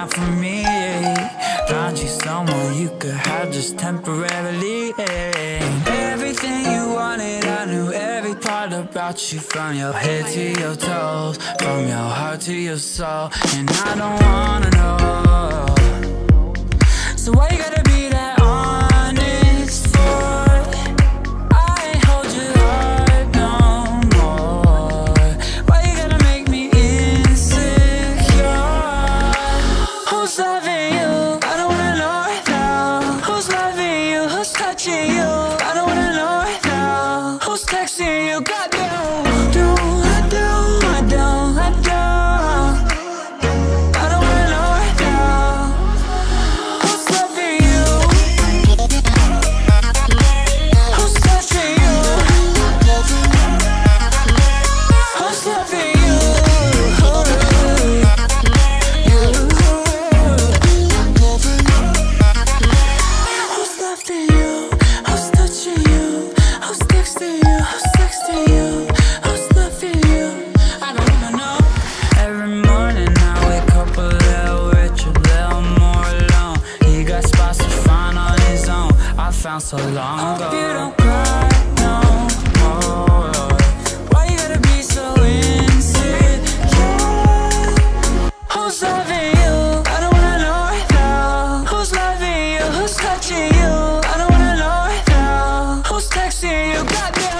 out for me. Found you someone you could have just temporarily. Everything you wanted, I knew every part about you, from your head to your toes, from your heart to your soul. And I don't wanna know, so why you gotta be that honest for? I ain't hold your heart no more. Why you gotta make me insecure? Who's loving you? I don't wanna know it now. Who's loving you? Who's touching you? I don't wanna know it now. Who's texting you? God damn. Found so long ago. Hope you don't cry no more. Why you gotta be so insecure? Who's loving you? I don't wanna know it now. Who's loving you? Who's touching you? I don't wanna know it now. Who's texting you? God damn.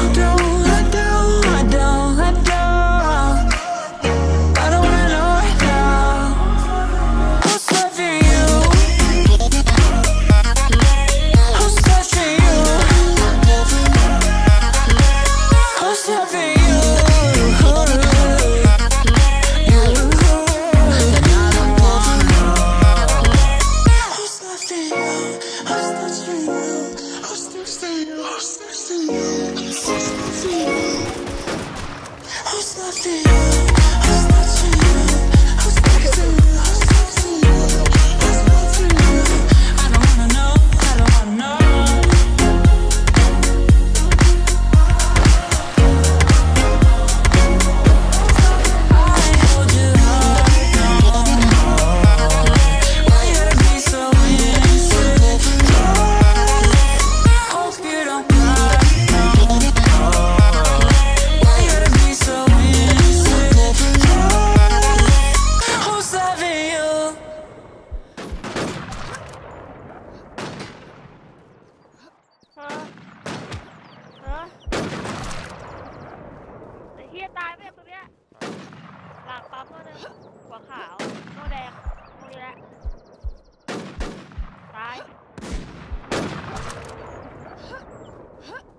Who's loving you? เฮียตายไปตัวเนี้ยหลังปั๊มตัวนึงหัวขาวตัวแดงตรงนี้แหละตาย